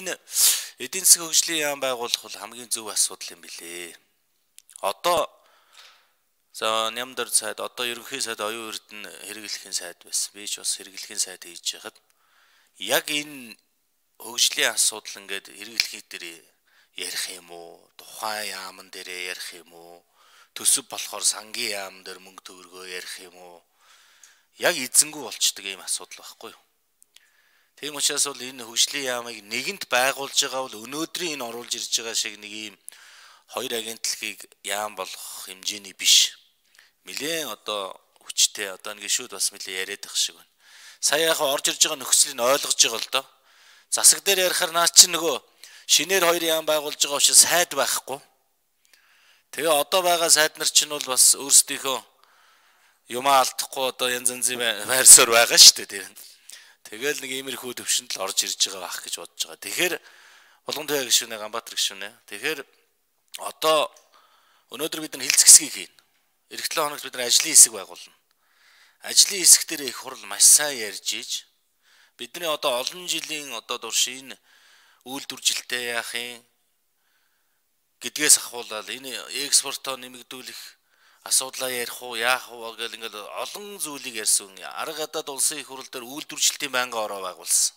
энэ эдийн засгийн хөгжлийн яам байгуулах бол хамгийн зөв асуудал юм билээ. Одоо за нямдар сайд одоо ерөнхий сайд оюун эрдэнэ хэрэглэхийн сайд байсан. Би ч бас хэрэглэхийн сайд хийж яхад яг энэ хөгжлийн асуудал ингээд хэрэглэхий дээр ярих юм уу? Тухайн яамн дээр ярих юм уу? Төсөв болохоор сангийн яам дээр мөнгө төгрөгөө ярих юм уу? Яг эзэнгүй болчдөг ийм асуудал байхгүй юу? Тийм учраас бол энэ хөгжлийн яамыг нэгэнт байгуулж байгаа бол өнөөдрийн энэ оруулж ирж байгаа шиг нэг ийм хоёр агентлагийг яам болгох хэмжээний биш. Нилээн одоо хүчтэй одоо нэг шүүд бас нилээ яриад байх шиг байна. Сая яг орж ирж байгаа нөхцөлийг ойлгож байгаа л доо. Засаг дээр ярихаар наа чи нөгөө шинээр хоёр яам байгуулж байгаа учраас сайд байхгүй. Тэгээ одоо байгаа сайд нар чинь бол бас өөрсдийнхөө юмаа алдахгүй одоо янз янзын байрсаар байгаа шүү дээ. Тэгэл нэг иймэрхүү төвшөнд л орж ирж байгаа байх гэж бодож байгаа. Тэгэхээр Болгонтойг гишүүнэ Ганбаатар гишүүнэ. Тэгэхээр одоо өнөөдөр бид нар хилцэх хэсгийг хийн. Эх 7 хоногт бид нар ажлын хэсэг байгуулна. Ажлын хэсэг дээр их хурл маш сайн ярьж ийж бидний одоо олон жилийн одоо дурш энэ үйлдвэржилтээ яах юм гэдгээс ахуулаад энэ экспортоо нэмэгдүүлэх асуудлаа ярих уу яах уу гэл ингээл олон зүйлийг ярьсан. Арга гадаад улсын их хурл дээр үйлдвэржилтийн байнгын ороо байгуулсан.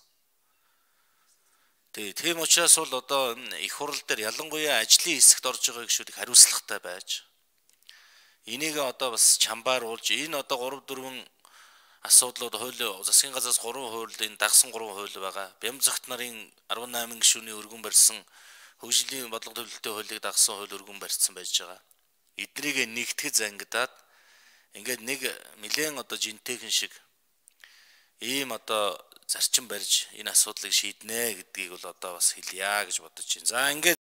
Тийм учраас бол одоо их хурл дээр ялангуяа ажлын хэсэгт орж байгаа гишүүд их хариуцлагатай байж энийг одоо бас чамбааруулж энэ одоо 3-4 асуудлууд хууль засгийн газраас 3 хууль энэ дагсан 3 хууль байгаа. Бямзагт нарын 18 гишүүний өргөн барьсан хөгжлийн бодлого төлөвлөлтийн хуулийг дагсан хууль өргөн барьсан байж байгаа. Эднийг нэгтгэж зангидаад ингээд нэг нэлээд одоо жинтэйхэн шиг ийм одоо зарчим барьж энэ асуудлыг шийднэ гэдгийг бол одоо бас хэлье гэж бодож байна. За ингээд